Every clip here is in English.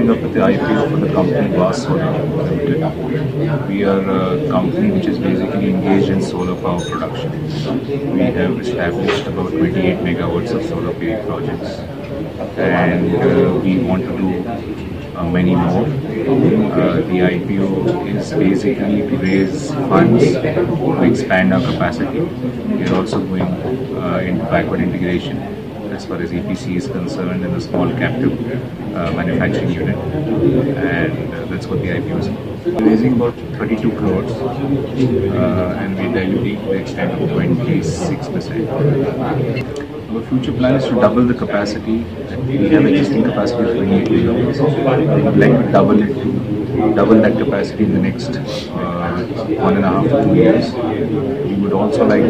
coming up with the IPO for the company Waa Solar Limited. We are a company which is basically engaged in solar power production. We have established about 28 megawatts of solar PV projects, and we want to do many more. The IPO is basically to raise funds to expand our capacity. We are also going into backward integration as far as EPC is concerned in a small captive manufacturing unit, and that's what the IPO is. We're raising about 32 crores and we're diluting to the extent of 26%. Our future plan is to double the capacity. We have existing capacity of 28 megawatts. We would like to double that capacity in the next 1.5 to 2 years. We would also like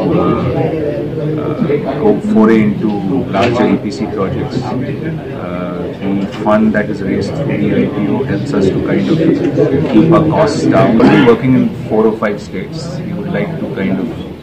to go foray into larger EPC projects. The fund that is raised through the IPO helps us to kind of keep our costs down. We're working in 4 or 5 states. We would like to kind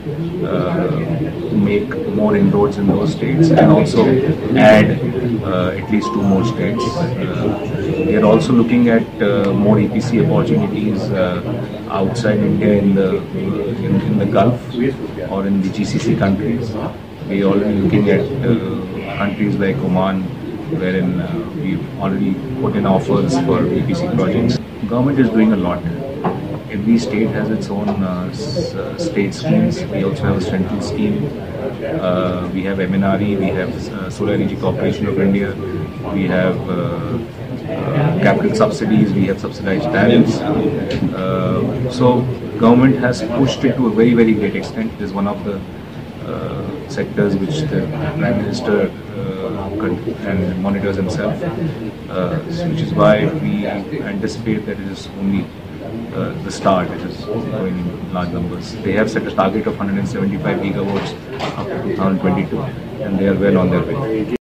of make more inroads in those states and also add at least 2 more states. We are also looking at more EPC opportunities outside India in the Gulf or in the GCC countries. We are already looking at countries like Oman, wherein we've already put in offers for EPC projects. Government is doing a lot. Every state has its own state schemes. We also have a central scheme. We have MNRE, we have Solar Energy Corporation of India, we have capital subsidies, we have subsidized tariffs. So government has pushed it to a very, very great extent. It is one of the sectors which the Prime Minister and monitors himself, which is why we anticipate that it is only the start. It is going in large numbers. They have set a target of 175 gigawatts up to 2022, and they are well on their way.